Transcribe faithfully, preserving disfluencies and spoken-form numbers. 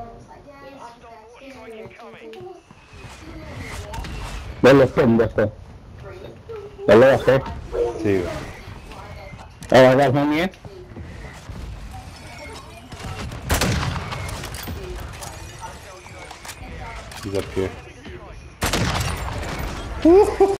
No lo sé, ya está. Ya lo bajé. Sí, güey. Ahora vas a mí. He's up here.